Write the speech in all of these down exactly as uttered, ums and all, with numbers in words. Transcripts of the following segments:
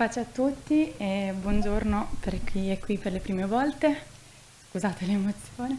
Pace a tutti e buongiorno per chi è qui per le prime volte. Scusate l'emozione.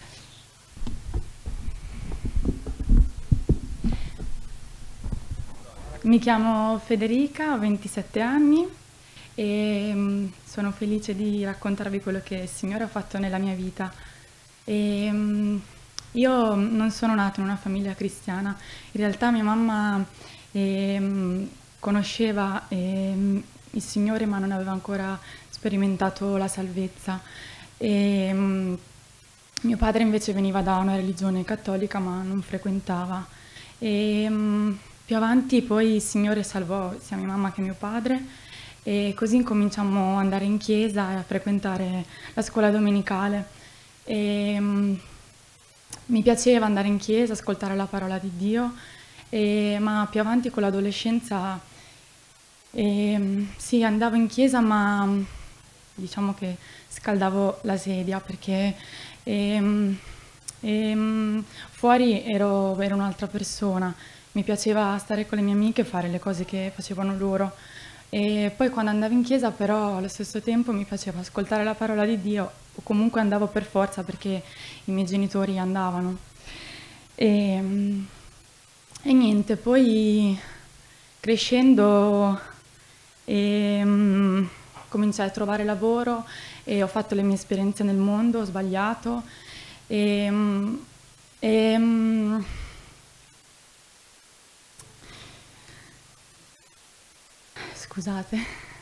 Mi chiamo Federica, ho ventisette anni e sono felice di raccontarvi quello che il Signore ha fatto nella mia vita. E, io non sono nata in una famiglia cristiana, in realtà mia mamma eh, conosceva eh, il Signore ma non aveva ancora sperimentato la salvezza. E, um, mio padre invece veniva da una religione cattolica ma non frequentava. E, um, più avanti poi il Signore salvò sia mia mamma che mio padre e così incominciammo ad andare in chiesa e a frequentare la scuola domenicale. E, um, mi piaceva andare in chiesa, ascoltare la parola di Dio, e, ma più avanti con l'adolescenza e, sì, andavo in chiesa ma diciamo che scaldavo la sedia perché e, e, fuori ero, ero un'altra persona, mi piaceva stare con le mie amiche e fare le cose che facevano loro. E poi quando andavo in chiesa però allo stesso tempo mi piaceva ascoltare la parola di Dio o comunque andavo per forza perché i miei genitori andavano. E, e niente, poi crescendo e, um, cominciai a trovare lavoro e ho fatto le mie esperienze nel mondo, ho sbagliato e, um, e um, scusate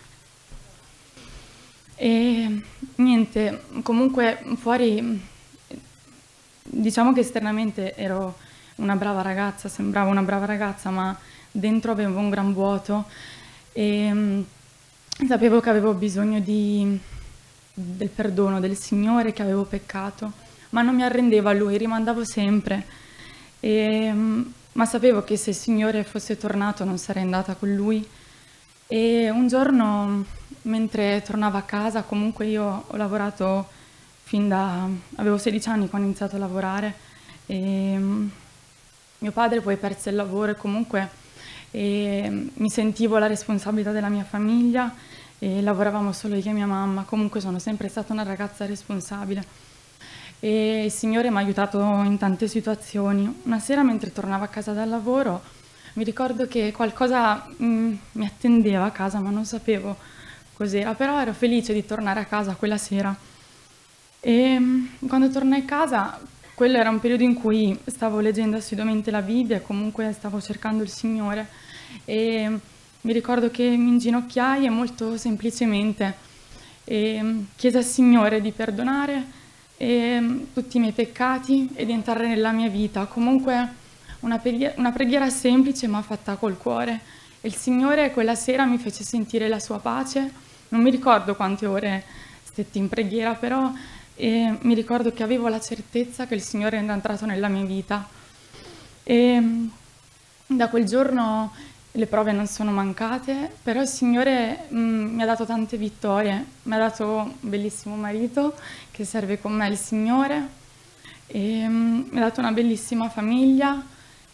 e niente, comunque fuori diciamo che esternamente ero una brava ragazza, sembravo una brava ragazza ma dentro avevo un gran vuoto e um, sapevo che avevo bisogno di, del perdono del Signore, che avevo peccato, ma non mi arrendevo a Lui, rimandavo sempre. E, ma sapevo che se il Signore fosse tornato non sarei andata con Lui. E un giorno, mentre tornavo a casa, comunque io ho lavorato fin da... avevo sedici anni quando ho iniziato a lavorare. E, mio padre poi perse il lavoro e comunque... E mi sentivo la responsabilità della mia famiglia e lavoravamo solo io e mia mamma, comunque sono sempre stata una ragazza responsabile e il Signore mi ha aiutato in tante situazioni. Una sera mentre tornavo a casa dal lavoro mi ricordo che qualcosa mh, mi attendeva a casa ma non sapevo cos'era, però ero felice di tornare a casa quella sera e mh, quando tornai a casa quello era un periodo in cui stavo leggendo assiduamente la Bibbia e comunque stavo cercando il Signore e mi ricordo che mi inginocchiai e molto semplicemente e chiesi al Signore di perdonare e tutti i miei peccati e di entrare nella mia vita. Comunque una preghiera, una preghiera semplice ma fatta col cuore e il Signore quella sera mi fece sentire la sua pace. Non mi ricordo quante ore stetti in preghiera, però e mi ricordo che avevo la certezza che il Signore era entrato nella mia vita e da quel giorno le prove non sono mancate, però il Signore mh, mi ha dato tante vittorie, mi ha dato un bellissimo marito che serve con me il Signore e mh, mi ha dato una bellissima famiglia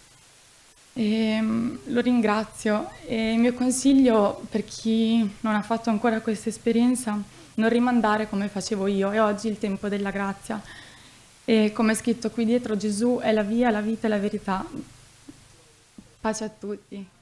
e mh, lo ringrazio e il mio consiglio per chi non ha fatto ancora questa esperienza: non rimandare come facevo io, è oggi il tempo della grazia. E come è scritto qui dietro, Gesù è la via, la vita e la verità. Pace a tutti.